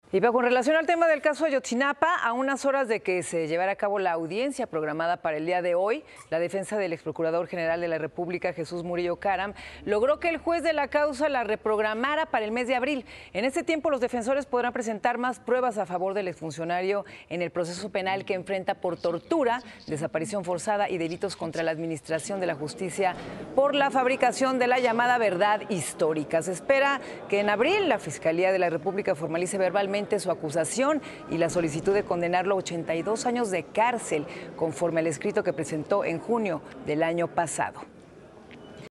Y con relación al tema del caso Ayotzinapa, a unas horas de que se llevara a cabo la audiencia programada para el día de hoy, la defensa del exprocurador general de la República, Jesús Murillo Caram, logró que el juez de la causa la reprogramara para el mes de abril. En este tiempo, los defensores podrán presentar más pruebas a favor del exfuncionario en el proceso penal que enfrenta por tortura, desaparición forzada y delitos contra la administración de la justicia por la fabricación de la llamada verdad histórica. Se espera que en abril la Fiscalía de la República formalice verbalmente su acusación y la solicitud de condenarlo a 82 años de cárcel, conforme al escrito que presentó en junio del año pasado.